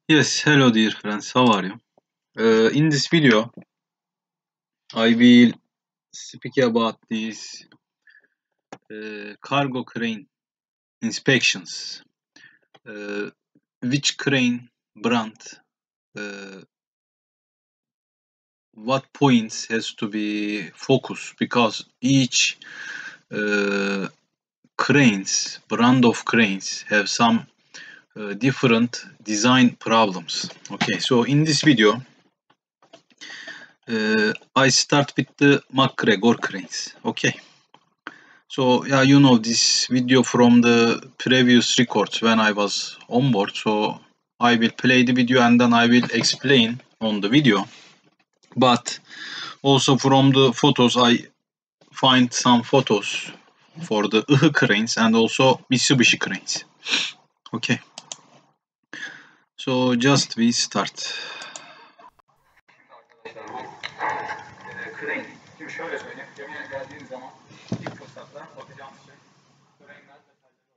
Yes, hello dear friends, how are you? In this video, I will speak about these cargo crane inspections. Uh, which crane brand, uh, what points has to be focused because each uh, brand of cranes have some different design problems. Okay, so in this video, I start with the MacGregor cranes. Okay. So yeah, you know this video from the previous records when I was on board. So I will play the video and then I will explain on the video. But also from the photos, I find some photos for the IHI cranes and also Mitsubishi cranes. Okay. So just we start. Crane. Şimdi şöyle söyleyeyim. Gemiye geldiğiniz zaman ilk fırsatta bakacağınız şey crane'ler detayları.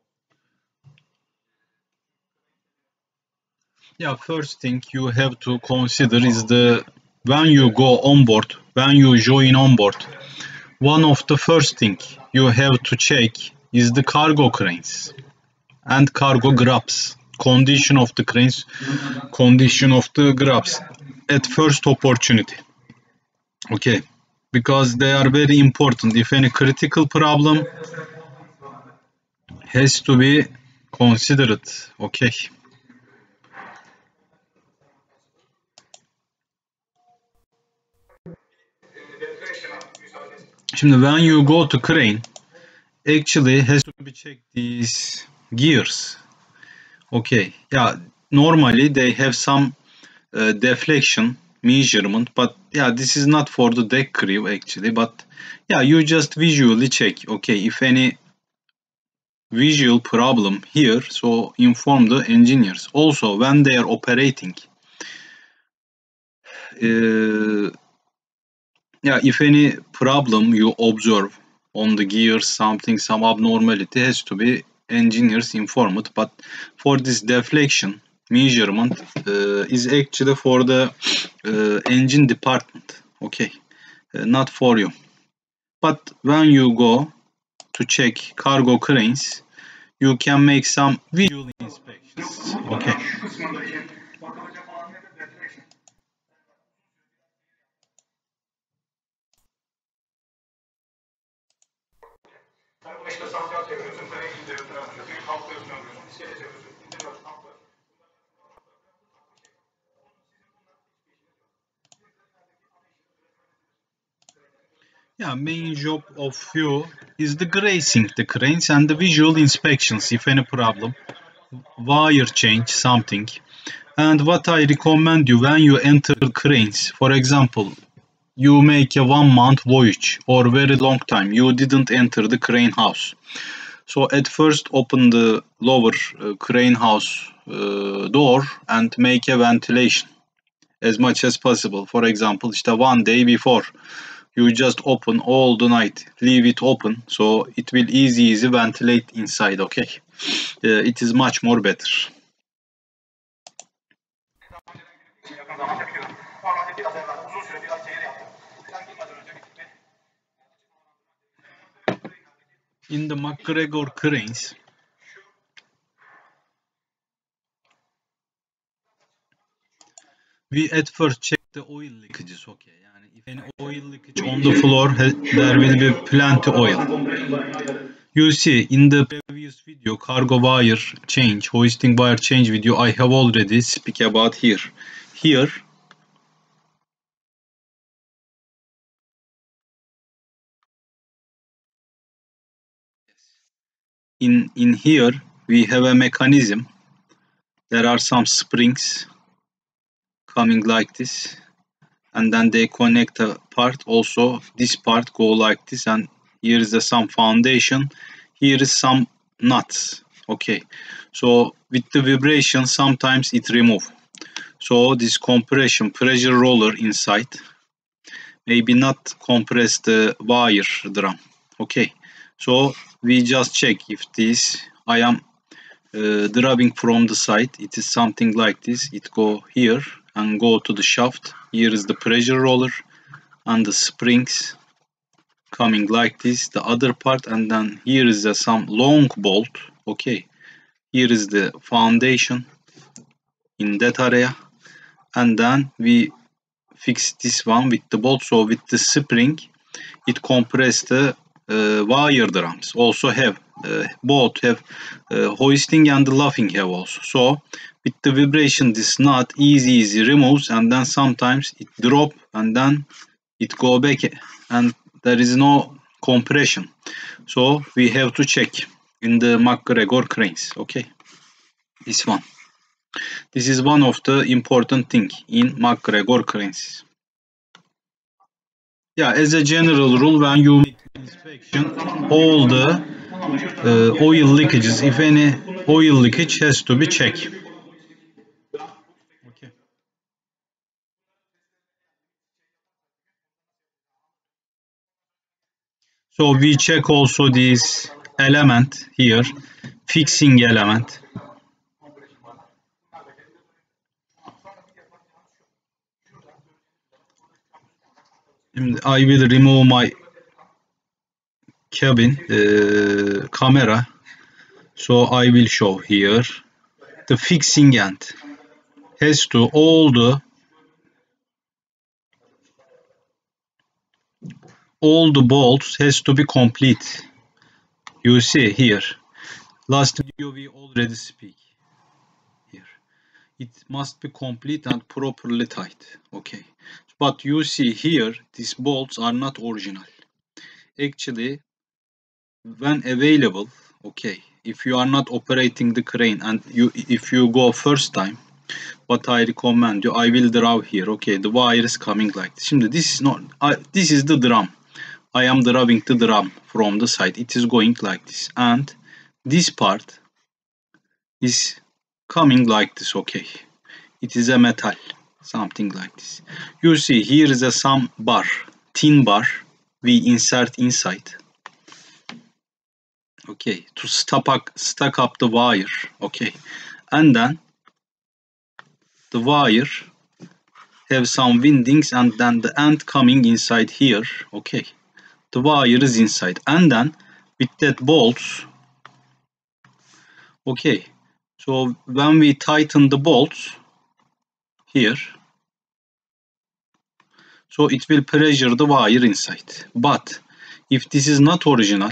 Yeah, first thing you have to consider is the when you go on board, when you join on board, one of the first thing you have to check is the cargo cranes and cargo grabs. Condition of the cranes, condition of the grabs at first opportunity. Okay, because they are very important. If any critical problem has to be considered. Okay. Şimdi when you go to crane, actually has to be checked these gears. Okay, yeah, normally they have some deflection measurement, but yeah, this is not for the deck crew actually, but yeah, you just visually check. Okay, if any visual problem here, so inform the engineers. Also, when they are operating, yeah, if any problem you observe on the gears, something, some abnormality has to be engineers informed. But for this deflection measurement is actually for the engine department. Okay, not for you. But when you go to check cargo cranes, you can make some visual inspections. Okay. İşte sancak çeviriyorsun, freni indiriyorsun, büyük kalkıyorsun, ömrüyorsun, iskele çeviriyorsun, indiriyorsun, kalkıyorsun. Yeah, main job of you is the grazing the cranes and the visual inspections if any problem, wire change something. And what I recommend you when you enter cranes, for example, you make a 1 month voyage or very long time, you didn't enter the crane house. So at first open the lower crane house door and make a ventilation as much as possible. For example, işte one day before you just open all the night, leave it open so it will easy ventilate inside. Okay, it is much more better. In the MacGregor cranes, we at first check the oil leakages. Okay, yani if any oil leakage on the floor, there will be plenty oil. You see in the previous video, cargo wire change, hoisting wire change video, I have already speak about here. Here, in here we have a mechanism. There are some springs coming like this, and then they connect a part. Also, this part go like this, and here is some foundation. Here is some nuts. Okay, so with the vibration, sometimes it remove. So this compression pressure roller inside maybe not compress the wire drum. Okay, so we just check if this I am Drubbing from the side, it is something like this. It go here and go to the shaft. Here is the pressure roller and the springs coming like this, the other part, and then here is some long bolt. Okay, here is the foundation in that area, and then we fix this one with the bolt. So with the spring, it compress the wire drums. Also have both have hoisting and the luffing have also. So with the vibration, this knot easy removes, and then sometimes it drop and then it go back, and there is no compression. So we have to check in the MacGregor cranes. Okay, this one. This is one of the important thing in MacGregor cranes. Yeah, as a general rule, when you make inspection, all the oil leakages, if any oil leakage, has to be checked. Okay. So we check also this element here, fixing element. I will remove my cabin camera, so I will show here the fixing end has to all the bolts has to be complete. You see here, last video we already speak here. It must be complete and properly tight. Okay, but you see here, these bolts are not original. Actually, when available, okay, if you are not operating the crane and if you go first time, what I recommend you, I will draw here. Okay, the wire is coming like this. Şimdi this is not, this is the drum. I am drawing the drum from the side. It is going like this, and this part is coming like this. Okay, it is a metal, something like this. You see here is some bar, thin bar we insert inside. Okay, to stack up the wire. Okay, and then the wire have some windings, and then the end coming inside here. Okay, the wire is inside, and then with that bolts. Okay, so when we tighten the bolts here, so it will pressure the wire inside. But if this is not original,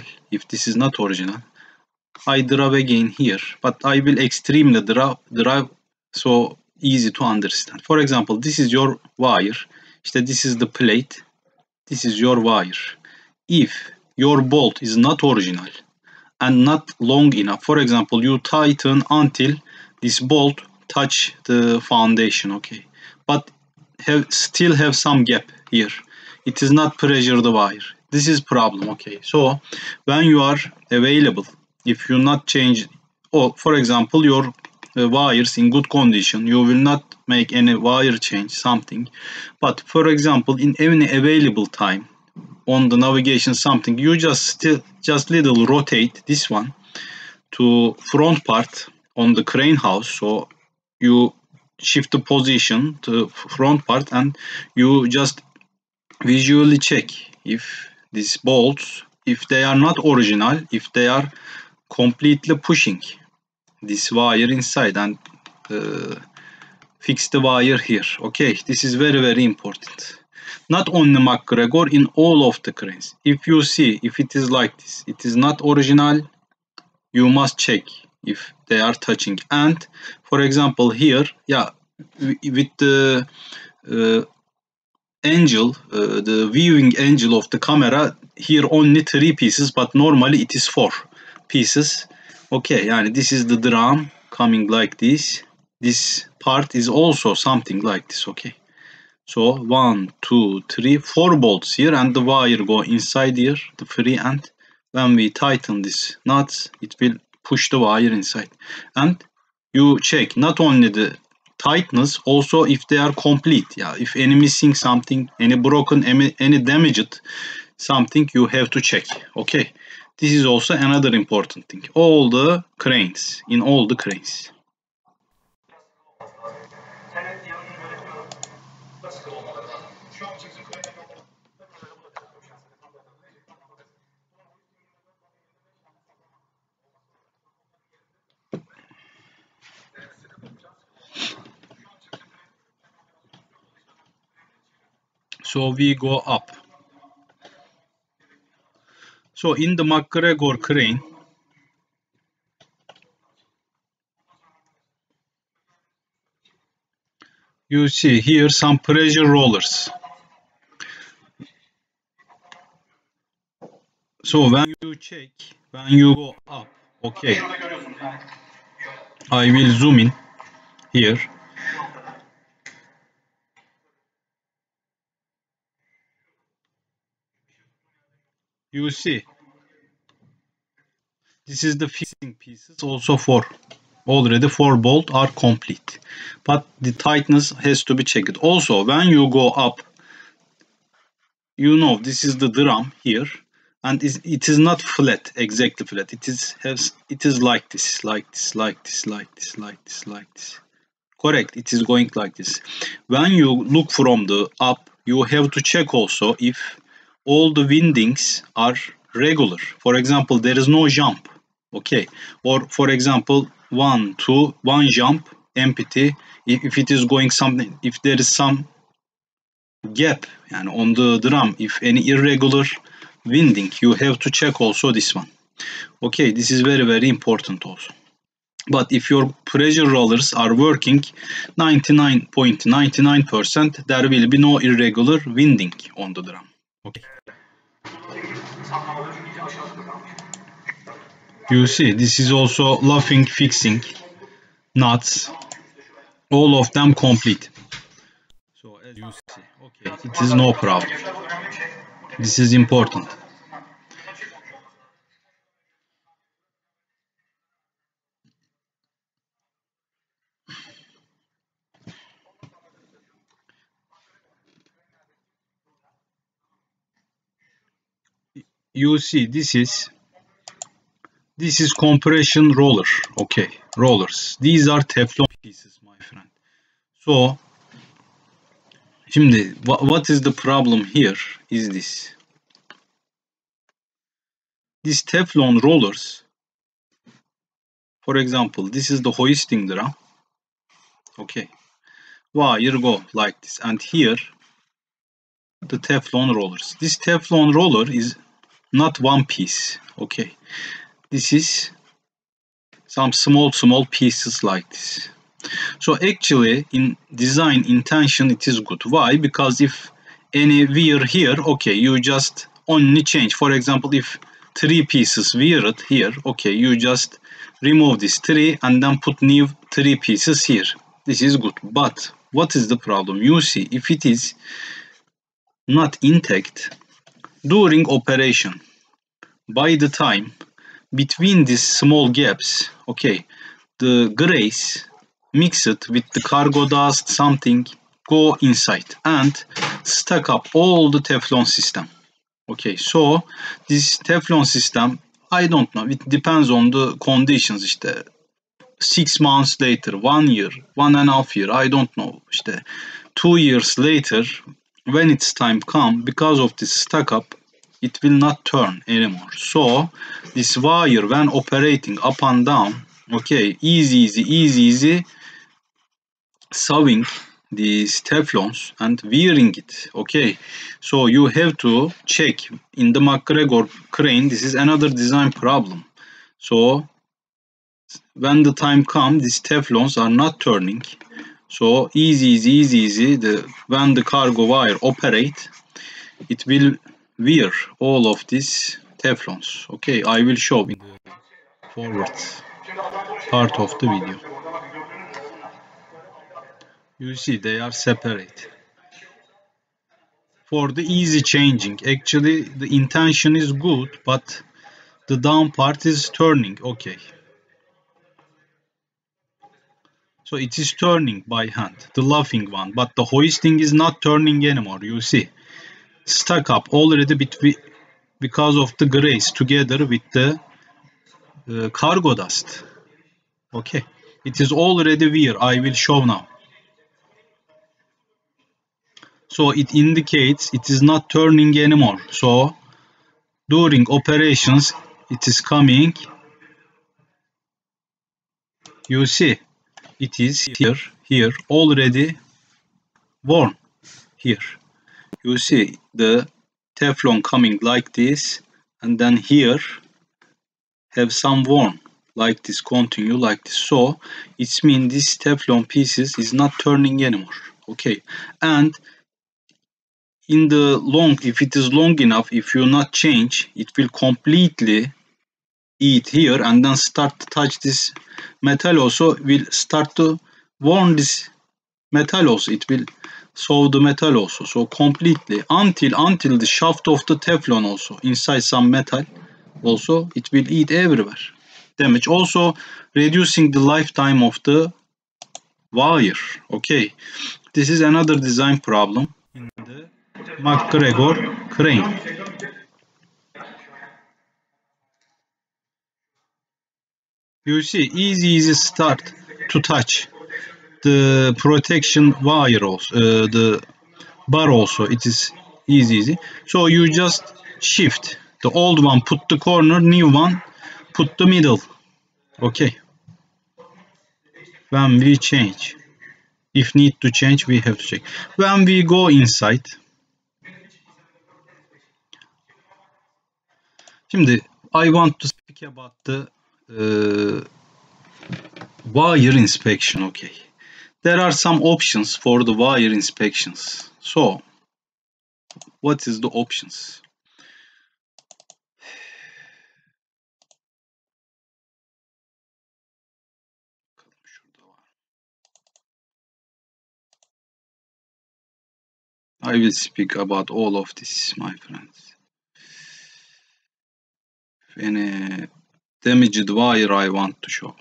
I draw again here, but I will extremely draw so easy to understand. For example, this is your wire. İşte this is the plate. This is your wire. If your bolt is not original and not long enough, for example, you tighten until this bolt touch the foundation, okay, but still have some gap here. It is not pressure the wire. This is problem, okay. So when you are available, if you not change, or for example, your wires in good condition, you will not make any wire change, something. But for example, in any available time on the navigation something, you just little rotate this one to front part on the crane house. So you shift the position to front part, and you just visually check if these bolts, if they are not original, if they are completely pushing this wire inside, and fix the wire here. Okay, this is very important. Not only MacGregor, in all of the cranes. If you see, if it is like this, it is not original, you must check if they are touching. And for example here, yeah, with the angle, the viewing angle of the camera, here only 3 pieces, but normally it is 4 pieces. Okay, yani this is the drum coming like this. This part is also something like this. Okay, so 1, 2, 3, 4 bolts here, and the wire go inside here, the free end. When we tighten this nuts, it will push the wire inside, and you check not only the tightness, also if they are complete. Yeah, if any missing something, any broken, any damaged something, you have to check. Okay, This is also another important thing. All the cranes, in all the cranes. So we go up. So in the MacGregor crane, you see here some pressure rollers. So when you check, when you go up, okay, I will zoom in here. You see, this is the fixing pieces. Also already 4 bolts are complete, but the tightness has to be checked. Also, when you go up, you know this is the drum here, and it is not flat, exactly flat. It is like this, like this, like this, like this, like this, like this. Correct, it is going like this. When you look from the up, you have to check also if all the windings are regular. For example, there is no jump, okay, or for example 1 2 1 jump empty. If it is going something, if there is some gap and on the drum, if any irregular winding, you have to check also this one. Okay, this is very important also. But if your pressure rollers are working 99.99%, there will be no irregular winding on the drum. Okay. You see, this is also luffing, fixing, nuts, all of them complete. So as you see, okay, it is no problem. This is important. You see, this is compression roller. Okay, rollers. These are Teflon pieces, my friend. So, şimdi what is the problem here is this. These Teflon rollers, for example, this is the hoisting drum. Okay, wire go like this, and here the Teflon rollers. This Teflon roller is not one piece. Okay, this is some small pieces like this. So actually, in design intention, it is good. Why? Because if any wear here, okay, you just only change. For example, if 3 pieces weared here, okay, you just remove this 3 and then put new 3 pieces here. This is good. But what is the problem? You see, if it is not intact during operation, by the time between these small gaps, okay, the grease mixed with the cargo dust, something go inside and stack up all the Teflon system. Okay, so this Teflon system, I don't know, it depends on the conditions. İşte 6 months later, 1 year, 1.5 year, I don't know. İşte 2 years later, when its time come, because of this stack up, it will not turn anymore. So this wire, when operating up and down, okay, easy sewing these Teflons and wearing it. Okay, so you have to check in the MacGregor crane. This is another design problem. So when the time comes, these Teflons are not turning. So easy. When the cargo wire operate, it will wear all of these Teflons. Okay, I will show in the forward part of the video. You see, they are separate. For the easy changing, actually the intention is good, but the down part is turning. Okay. So it is turning by hand, the luffing one, but the hoisting is not turning anymore. You see, stuck up already because of the grace together with the cargo dust. Okay, it is already wear. I will show now. So it indicates it is not turning anymore. So during operations, it is coming. You see, it is here already worn. Here, you see the Teflon coming like this, and then here have some worn like this, continue like this. So it means this Teflon pieces is not turning anymore. Okay, and in the long, if it is long enough, if you not change, it will completely eat here and then start to touch this metal also, will start to warm this metal also, it will sew the metal also, so completely until the shaft of the Teflon also inside some metal also, it will eat everywhere, damage also, reducing the lifetime of the wire. Okay, this is another design problem in the MacGregor crane. You see, easy start to touch the protection wire also, the bar also, it is easy. So you just shift the old one, put the corner, new one, put the middle. Okay. When we change, if need to change, we have to check. When we go inside, şimdi I want to speak about the wire inspection. Okay. There are some options for the wire inspections. So, what is the options? I will speak about all of this, my friends. Any damaged wire I want to show.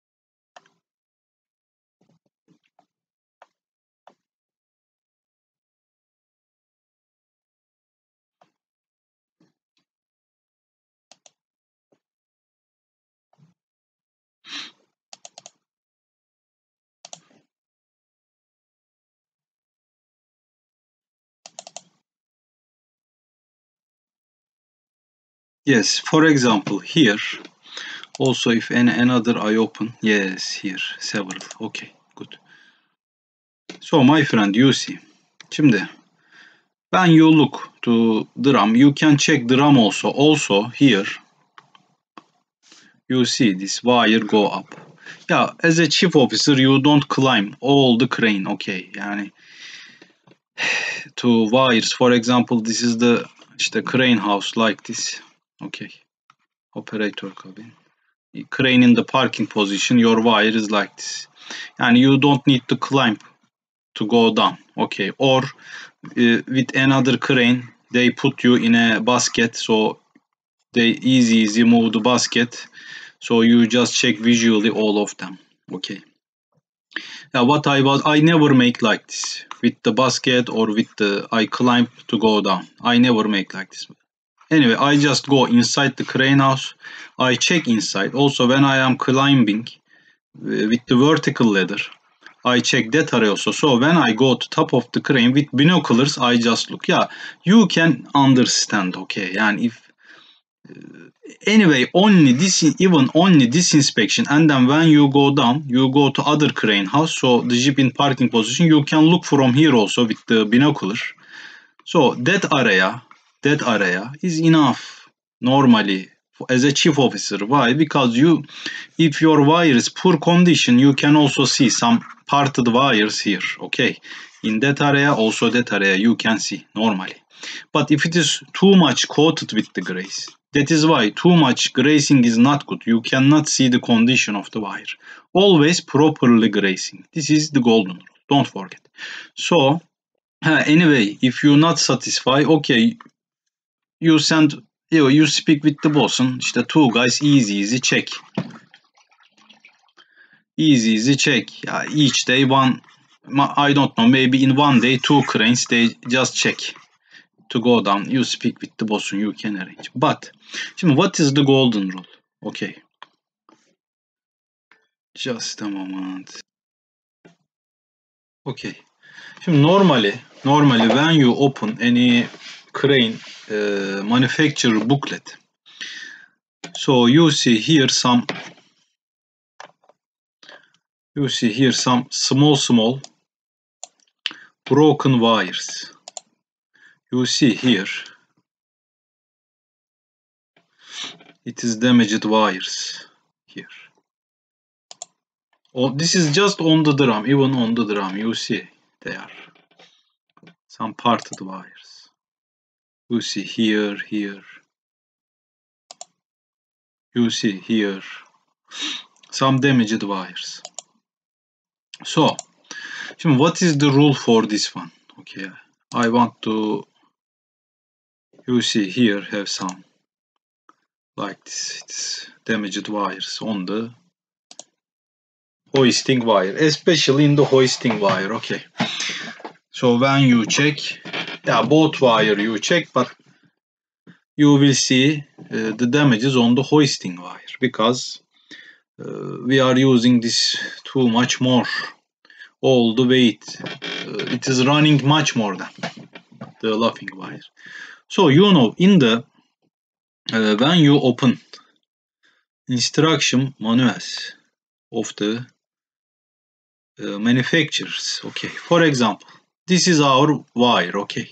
Yes, for example, here, also if another I open, yes, here, several, okay, good. So my friend, you see, şimdi, when you look to drum, you can check drum also here, you see this wire go up. Yeah, as a chief officer, you don't climb all the crane, okay, yani, to wires, for example, this is the işte crane house like this, okay, operator cabin. Crane in the parking position, your wire is like this, and you don't need to climb to go down, okay, or with another crane they put you in a basket, so they easy move the basket, so you just check visually all of them. Okay, now what I never make like this with the basket or with the I climb to go down, I never make like this. Anyway, I just go inside the crane house, I check inside. Also when I am climbing with the vertical ladder, I check that area also. So when I go to top of the crane with binoculars, I just look. Yeah, you can understand, okay. And if anyway, only this inspection, and then when you go down, you go to other crane house. So the jeep in parking position, you can look from here also with the binocular. So that area is enough normally as a chief officer. Why? Because if your wire is poor condition, you can also see some parted wires here. Okay, in that area, also that area you can see normally. But if it is too much coated with the grace, that is why too much gracing is not good. You cannot see the condition of the wire. Always properly gracing. This is the golden rule. Don't forget. So anyway, if you're not satisfied, okay, you send, you speak with the bosun. İşte two guys easy check. Easy check. Each day one, I don't know, maybe in one day two cranes they just check. to go down, you speak with the boss and you can arrange. But şimdi what is the golden rule? Okay. Just a moment. Okay. Şimdi normally when you open any crane manufacturer booklet, so you see here some small broken wires. You see here it is damaged wires here. Oh, this is just on the drum, even on the drum you see they are some parted wires. You see here. You see here some damaged wires. So, what is the rule for this one? Okay, I want to, you see here have some like this, it's damaged wires on the hoisting wire, especially in the hoisting wire. Okay, so when you check, yeah, both wire you check, but you will see the damages on the hoisting wire because we are using this too much more. All the weight, it is running much more than the laughing wire. So in the when you open instruction manuals of the manufacturers, okay, for example, this is our wire, okay,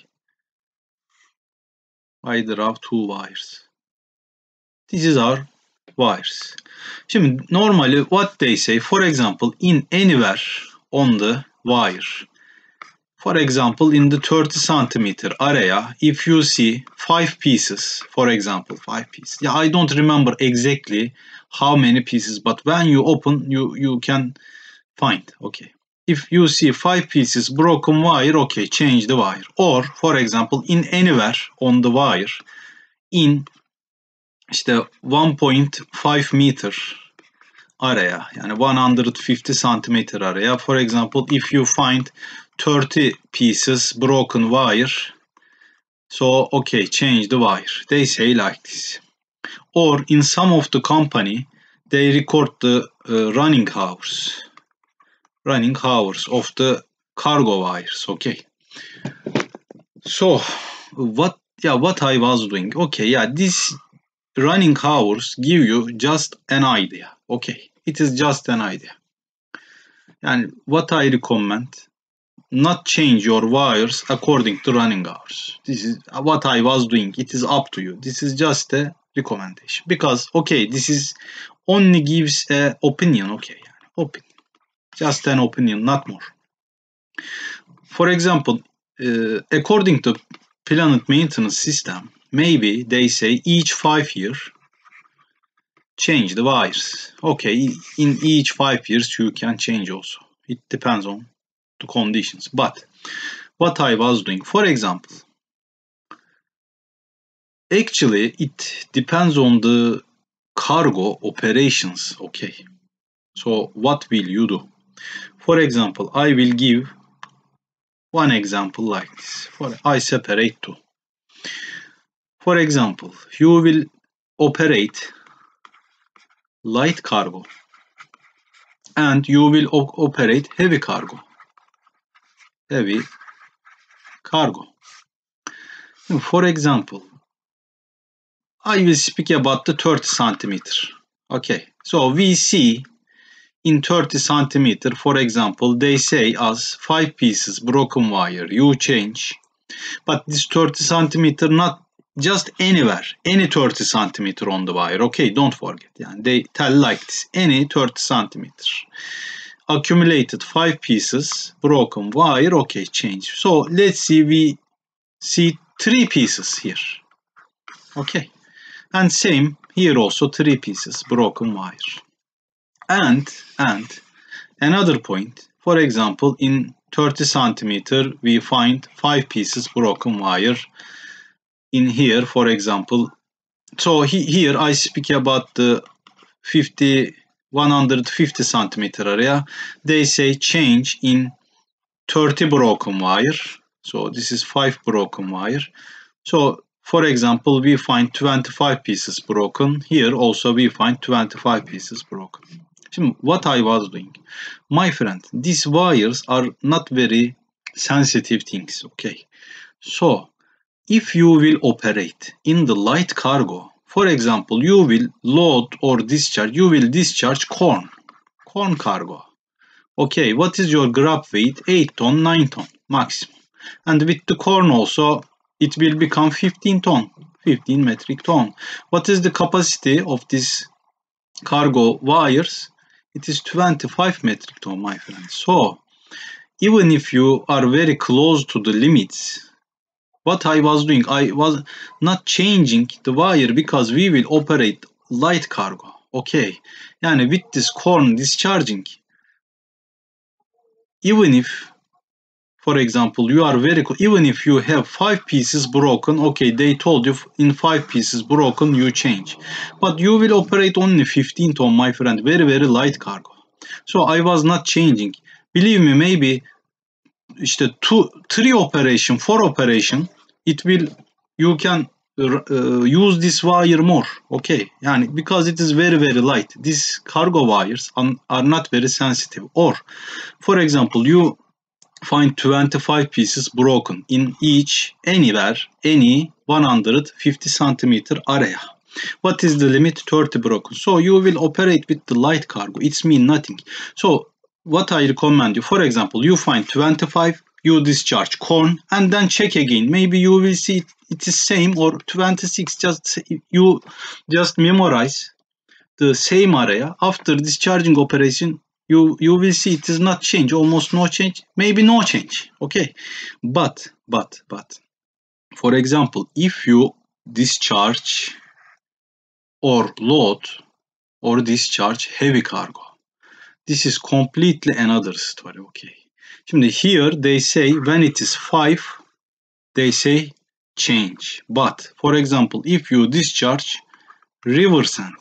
I draw two wires. This is our wires. Şimdi normally what they say, for example, in anywhere on the wire, for example, in the 30 centimeter area, if you see 5 pieces, for example, 5 pieces. Yeah, I don't remember exactly how many pieces, but when you open, you can find, okay. If you see 5 pieces broken wire, okay, change the wire. Or, for example, in anywhere on the wire, in işte 1.5 meter area, yani 150 centimeter area, for example, if you find 30 pieces broken wire, so okay, change the wire. They say like this. Or in some of the company, they record the running hours of the cargo wires. Okay. So what I was doing? Okay, yeah, this running hours give you just an idea. Okay, it is just an idea. And what I recommend, not change your wires according to running hours. This is what I was doing. It is up to you. This is just a recommendation because okay, this is only gives a opinion. Okay, opinion, just an opinion, not more. For example, according to Planet Maintenance System, maybe they say each 5 years change the wires. Okay, in each 5 years you can change also. It depends on the conditions. But what I was doing, for example, actually it depends on the cargo operations. Okay, so what will you do? For example, I will give one example like this. I separate two. For example, you will operate light cargo and you will operate heavy cargo. For example, I will speak about the 30 centimeter. Okay, so we see in 30 centimeter, for example, they say us 5 pieces broken wire, you change. But this 30 centimeter, not just anywhere, any 30 centimeter on the wire. Okay, don't forget. Yani they tell like this, any 30 centimeter. Accumulated 5 pieces broken wire, okay, change. So let's see, we see 3 pieces here. Okay, and same here also 3 pieces broken wire. And another point, for example, in 30 centimeter we find 5 pieces broken wire. In here, for example, so here I speak about the 150 centimeter area. They say change in 30 broken wire. So this is 5 broken wire. So for example, we find 25 pieces broken. Here also we find 25 pieces broken. Şimdi what I was doing. My friend, these wires are not very sensitive things, okay? So if you will operate in the light cargo, for example, you will load or discharge, you will discharge corn cargo. Okay, what is your grab weight? 8 ton, 9 ton maximum. And with the corn also, it will become 15 ton, 15 metric ton. What is the capacity of this cargo wires? It is 25 metric ton, my friend. So, even if you are very close to the limits, what I was doing, I was not changing the wire because we will operate light cargo. Okay, yani with this corn discharging, even if, for example, you are even if you have 5 pieces broken, okay, they told you in 5 pieces broken you change. But you will operate only 15 ton, my friend, very, very light cargo. So I was not changing. Believe me, maybe işte 3 operation, 4 operation, it will, you can use this wire more. Okay, yani because it is very, very light. These cargo wires are not very sensitive. Or, for example, you find 25 pieces broken in each, anywhere, any 150 centimeter area. What is the limit? 30 broken. So you will operate with the light cargo. It's mean nothing. So what I recommend you, for example, you find 25, you discharge corn and then check again. Maybe you will see it is same, or 26, you just memorize the same area. After discharging operation, you will see it is not change, almost no change, maybe no change. Okay, but for example, if you discharge or load or discharge heavy cargo, this is completely another story. Okay, şimdi here they say when it is 5, they say change. But for example, if you discharge river sand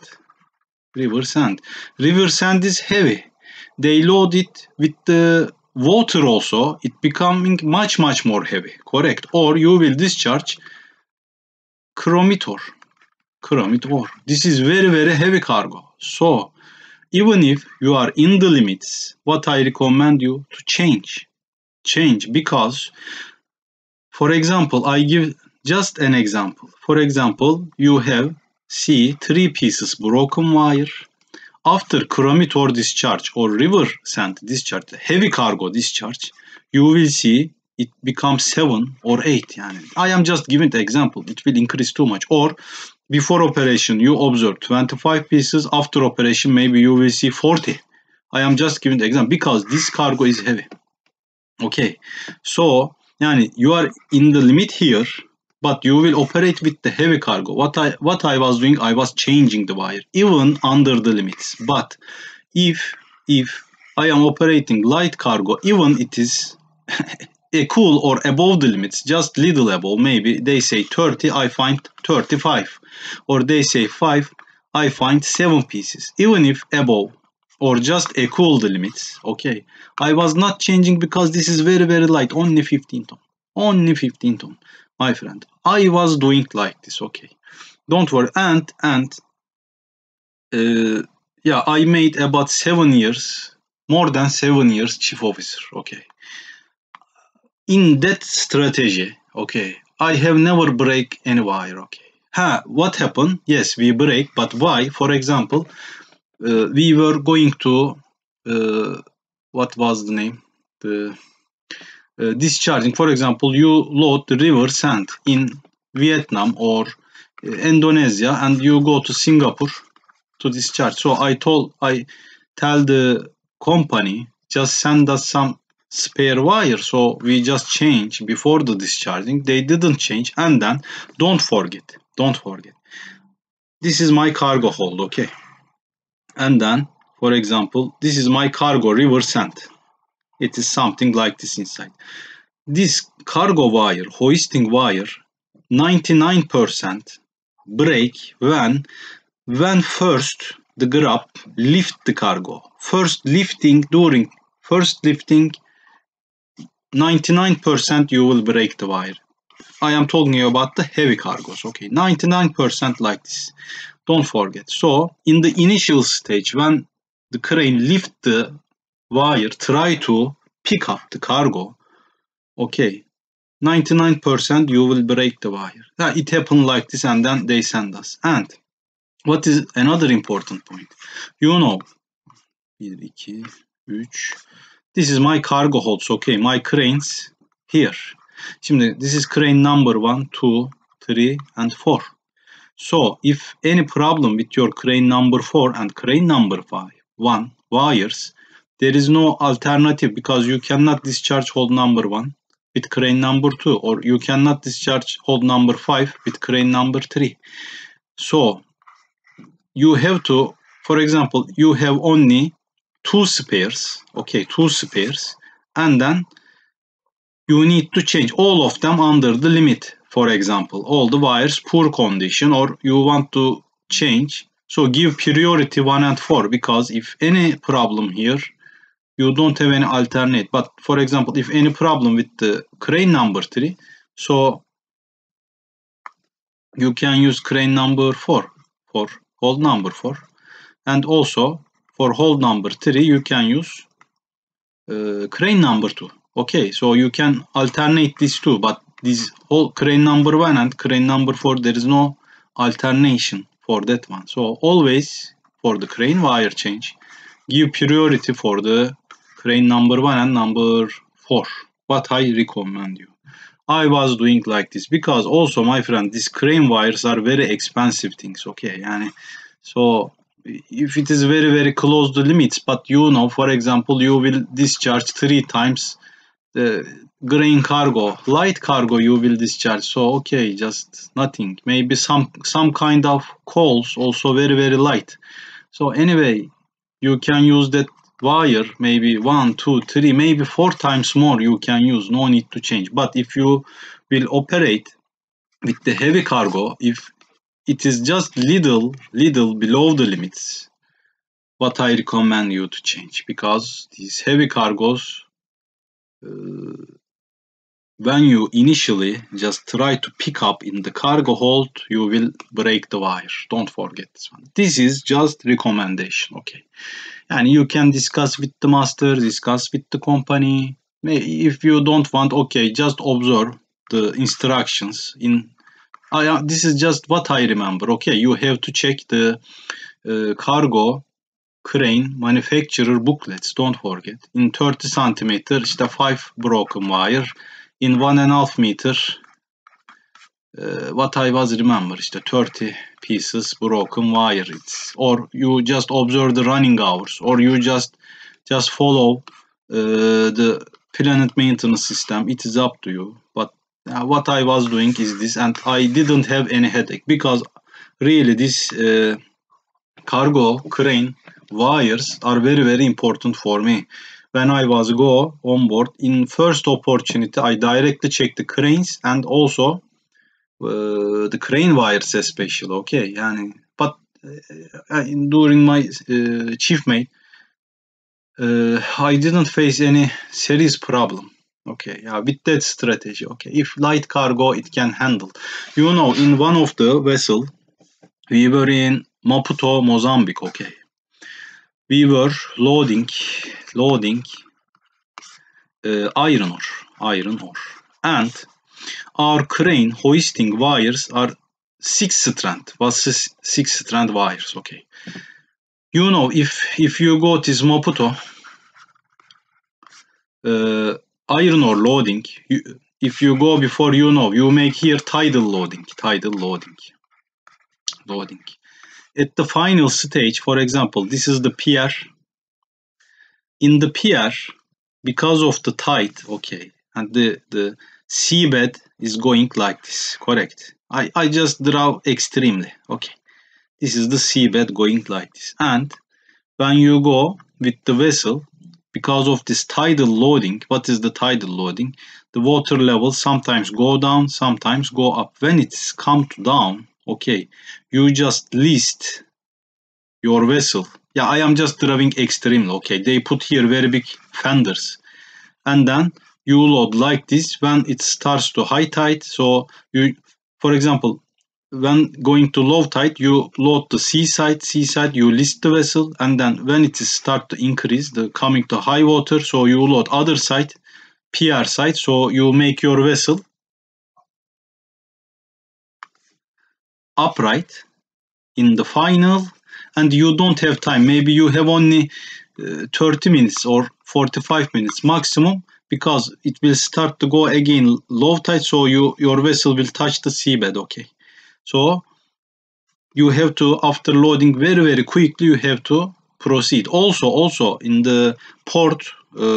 is heavy, they load it with the water also, it becoming much more heavy, correct? Or you will discharge chromite ore. This is very, very heavy cargo. So even if you are in the limits, what I recommend you to change, because, for example, I give just an example. For example, you have, see, 3 pieces broken wire. After chromite ore discharge or river sand discharge, heavy cargo discharge, you will see it becomes 7 or 8. Yani I am just giving the example. It will increase too much. Or before operation, you observe 25 pieces. After operation, maybe you will see 40. I am just giving the example because this cargo is heavy. Okay. So, yani you are in the limit here, but you will operate with the heavy cargo. What I was doing, I was changing the wire even under the limits. But if I am operating light cargo, even it is equal or above the limits, just little above, maybe they say 30, I find 35, or they say 5, I find 7 pieces, even if above or just equal the limits. Okay, I was not changing because this is very, very light, only 15 ton, my friend. I was doing like this. Okay, don't worry. And yeah, I made about 7 years, more than 7 years chief officer. Okay, in that strategy, okay, I have never break any wire. Okay, what happened? Yes, we break, but why? For example, we were going to what was the name? The discharging. For example, you load the river sand in Vietnam or Indonesia, and you go to Singapore to discharge. So I tell the company, just send us some spare wire, so we just change before the discharging. They didn't change, and then don't forget, this is my cargo hold. Okay, and then, for example, this is my cargo river sand. It is something like this inside. This cargo wire, hoisting wire, 99% break when first the grab lift the cargo. First lifting, 99% you will break the wire. I am talking about the heavy cargos. Okay, 99% like this. Don't forget. So in the initial stage, when the crane lift the wire, try to pick up the cargo. Okay, 99% you will break the wire. It happened like this, and then they send us. And what is another important point? You know, 1, 2, 3. This is my cargo holds. Okay, my cranes here. Şimdi this is crane number 1, 2, 3 and 4. So if any problem with your crane number 4 and crane number 1 wires, there is no alternative, because you cannot discharge hold number 1 with crane number 2, or you cannot discharge hold number 5 with crane number 3. So you have to, for example, you have only 2 spares, okay, 2 spares, and then you need to change all of them under the limit. For example, all the wires poor condition, or you want to change, so give priority 1 and 4, because if any problem here, you don't have any alternate. But for example, if any problem with the crane number 3, so you can use crane number 4 for hold number 4, and also for hold number 3 you can use crane number 2. Okay, so you can alternate these two, but this whole crane number 1 and crane number 4, there is no alternation for that one. So always for the crane wire change, give priority for the crane number 1 and number 4. What I recommend you. I was doing like this, because also, my friend, these crane wires are very expensive things. Okay, yani, so if it is very, very close to limits, but you know, for example, you will discharge 3 times the grain cargo, light cargo you will discharge. So okay, just nothing. Maybe some kind of coals also very, very light. So anyway, you can use that wire maybe 1, 2, 3, maybe 4 times more you can use. No need to change. But if you will operate with the heavy cargo, if it is just little below the limits, what I recommend you to change, because these heavy cargos, when you initially just try to pick up in the cargo hold, you will break the wire. Don't forget this one. This is just recommendation, okay? And you can discuss with the master, discuss with the company. If you don't want, okay, just observe the instructions. This is just what I remember. Okay, you have to check the cargo crane manufacturer booklets. Don't forget. In 30 centimeter, işte 5 broken wire. In 1.5 meter, what I was remember, işte 30 pieces broken wire. Or you just observe the running hours, or you just follow the planet maintenance system. It is up to you. But what I was doing is this, and I didn't have any headache, because really this cargo crane wires are very, very important for me. When I was go on board, in first opportunity, I directly check the cranes and also the crane wires especially. Okay, yani, but during my chief mate, I didn't face any serious problem. Okay, yeah, with that strategy. Okay, if light cargo, it can handle. You know, in one of the vessel, we were in Maputo, Mozambique. Okay, we were loading iron ore, and our crane hoisting wires are 6 strand, was 6 strand wires. Okay, you know, if you go to Maputo, iron ore loading, if you go before, you know, you make here tidal loading. At the final stage, for example, this is the pier. In the pier, because of the tide, okay, and the seabed is going like this, correct? I just draw extremely, okay. This is the seabed going like this. And when you go with the vessel, because of this tidal loading, what is the tidal loading? The water level sometimes go down, sometimes go up. When it's come to down, okay, you just list your vessel. Yeah, I am just drawing extremely, okay. They put here very big fenders. And then you load like this when it starts to high tide. So you, for example, when going to low tide, you load the seaside, you list the vessel, and then when it is start to increase, the coming to high water, so you load other side, PR side, so you make your vessel upright in the final, and you don't have time. Maybe you have only 30 minutes or 45 minutes maximum, because it will start to go again low tide, so your vessel will touch the seabed. Okay, so you have to, after loading very quickly, you have to proceed. Also in the port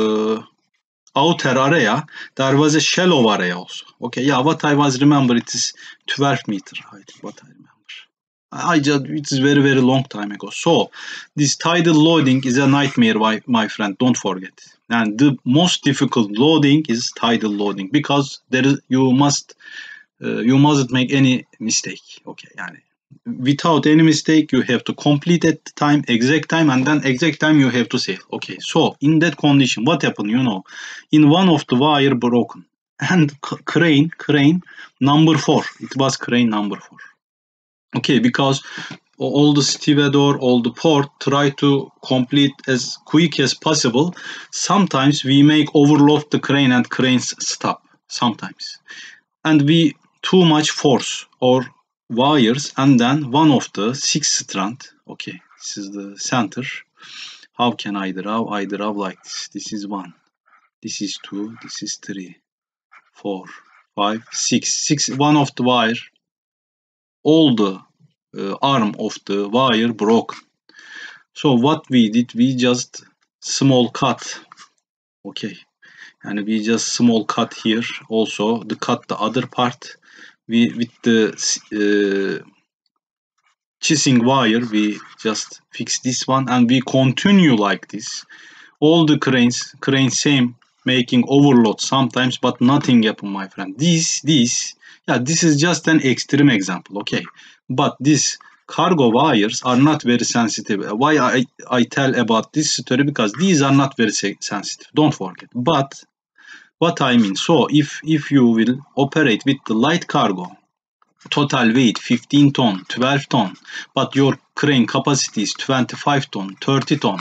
outer area, there was a shallow area also. Okay, yeah, what I was remember, it is 12 meter height, what I remember. It is very long time ago. So this tidal loading is a nightmare, my friend. Don't forget. And the most difficult loading is tidal loading, because you mustn't make any mistake. Okay, yani without any mistake, you have to complete at the time, exact time, and then exact time you have to sail. Okay, so in that condition, what happened? In one of the wire broken, and crane number 4. It was crane number 4. Okay, because all the stevedore, all the port try to complete as quick as possible. Sometimes we make overload the crane and cranes stop sometimes, and we too much force or wires, and then one of the 6 strand. Okay, this is the center. How can I draw? I draw like this. This is 1, this is 2, this is 3, 4, 5, 6. One of the wire, all the arm of the wire broke. So what we did, we just small cut. Okay, and we just small cut here. Also the cut the other part. We with the chising wire, we just fix this one, and we continue like this. All the cranes same making overload sometimes, but nothing happen, my friend. This is just an extreme example. Okay, but this cargo wires are not very sensitive. Why I tell about this story? Because these are not very sensitive, don't forget. But what I mean, so if you will operate with the light cargo, total weight 15 ton, 12 ton, but your crane capacity is 25 ton, 30 ton,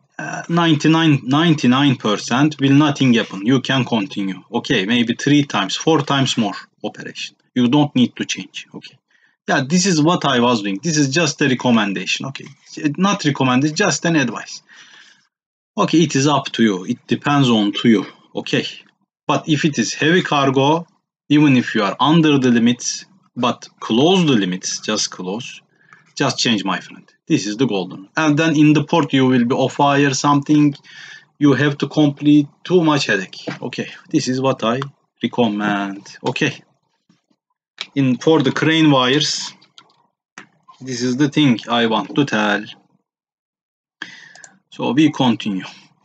99% will nothing happen. You can continue. Okay, maybe 3 times, 4 times more operation. You don't need to change. Okay. Yeah, this is what I was doing. This is just a recommendation. Okay, not recommended, just an advice. Okay, it is up to you. It depends on to you. Okay, but if it is heavy cargo, even if you are under the limits, but close the limits, just close, just change, my friend. This is the golden. And then in the port you will be off fire, something you have to complete, too much headache. Okay, this is what I recommend. Okay, for the crane wires, this is the thing I want to tell. So we continue.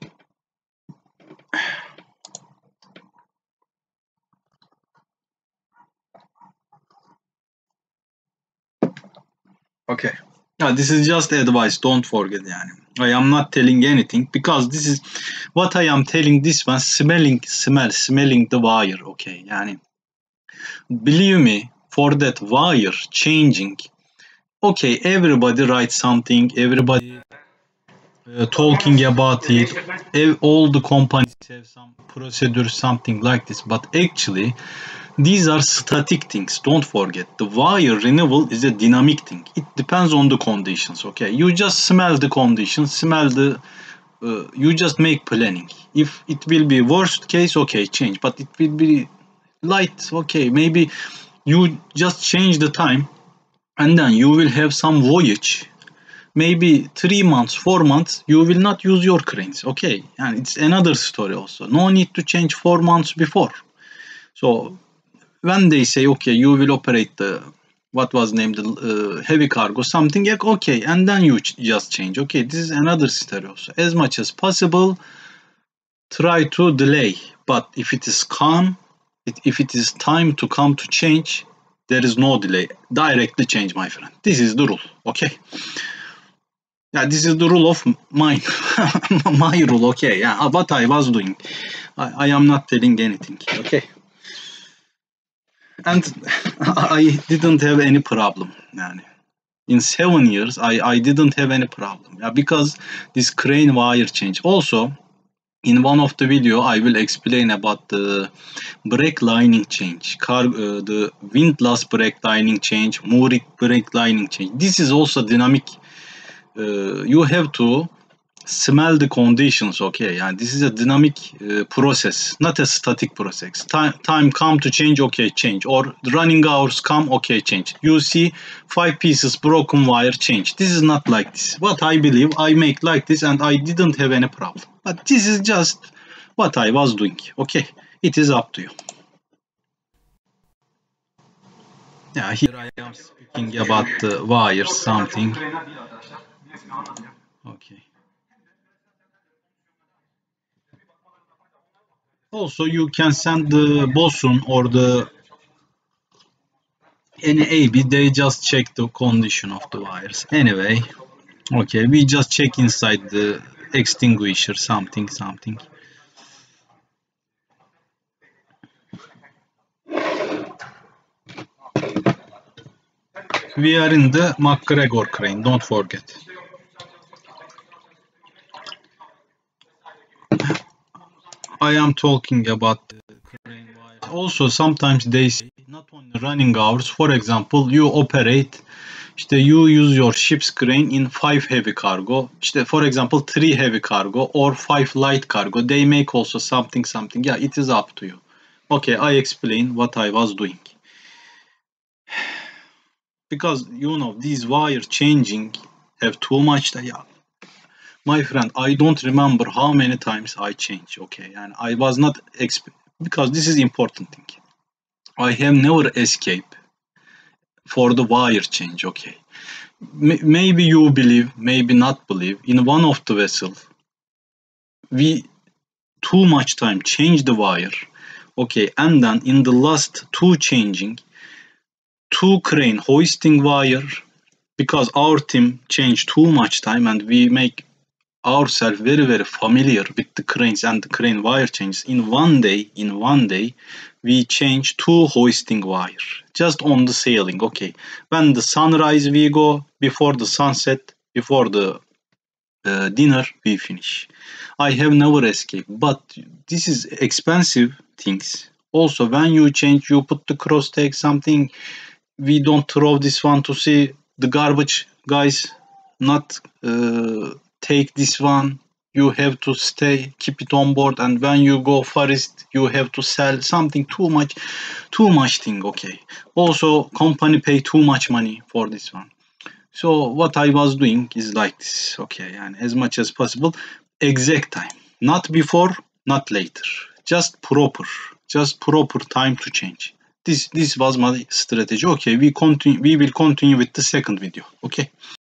Okay. Yeah, this is just advice. Don't forget. Yani. I am not telling anything, because this is what I am telling. This one, smelling the wire. Okay. Yani, believe me, for that wire changing. Okay, everybody writes something. Everybody talking about it. All the companies have some procedure, something like this. But actually, these are static things. Don't forget, the wire renewal is a dynamic thing. It depends on the conditions. Okay, you just smell the conditions, you just make planning. If it will be worst case, okay, change. But it will be light, okay, maybe you just change the time, and then you will have some voyage. Maybe 3 months, 4 months, you will not use your cranes. Okay, and it's another story also. No need to change 4 months before. So when they say, okay, you will operate the, what was named, heavy cargo, something, okay, and then you just change. Okay, this is another story also. As much as possible, try to delay. But if it is calm, if it is time to come to change, there is no delay. Directly change, my friend. This is the rule. Okay. Yeah, this is the rule of mine. My rule, okay. Yeah, what I was doing. I am not telling anything, okay. And I didn't have any problem. Yani. In 7 years, I didn't have any problem. Yeah, because this crane wire change. Also, in one of the video, I will explain about the brake lining change, the windlass brake lining change, Murik brake lining change. This is also dynamic. You have to smell the conditions, okay. And this is a dynamic process, not a static process. Time come to change, okay, change. Or the running hours come, okay, change. You see 5 pieces broken wire, change. This is not like this. What I believe, I make like this and I didn't have any problem. But this is just what I was doing, okay. It is up to you. Yeah, here I am speaking about the wire something. Okay. Also, you can send the bosun or the any AB, they just check the condition of the wires. Anyway, okay, we just check inside the extinguisher something. We are in the MacGregor crane, don't forget. I am talking about the crane wires. Also, sometimes they say not only running hours. For example, you operate, işte you use your ship's crane in 5 heavy cargo. İşte for example 3 heavy cargo or 5 light cargo. They make also something. Yeah, it is up to you. Okay, I explain what I was doing. Because you know these wire changing have too much. Yeah, my friend, I don't remember how many times I changed. Okay, and I was not because this is important thing. I have never escaped for the wire change. Okay, maybe you believe, maybe not believe. In one of the vessels, we too much time change the wire. Okay, and then in the last two changing, two crane hoisting wire, because our team changed too much time and we make ourselves very familiar with the cranes and the crane wire changes. In one day we changed two hoisting wire just on the sailing. Okay, when the sunrise we go, before the sunset, before the dinner we finish. I have never escaped, but this is expensive things. Also, when you change, you put the cross tag something. We don't throw this one to see the garbage guys. Not take this one. You have to stay, keep it on board, and when you go forest, you have to sell something. Too much thing. Okay. Also, company pay too much money for this one. So what I was doing is like this, okay, and as much as possible, exact time, not before, not later, just proper time to change. This was my strategy. Okay, we will continue with the second video. Okay.